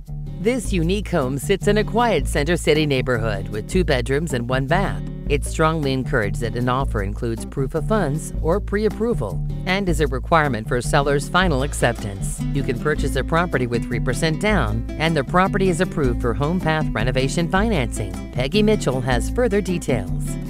This unique home sits in a quiet Center City neighborhood with 2 bedrooms and 1 bath. It's strongly encouraged that an offer includes proof of funds or pre-approval and is a requirement for seller's final acceptance. You can purchase a property with 3% down, and the property is approved for Home Path renovation financing. Peggy Mitchell has further details.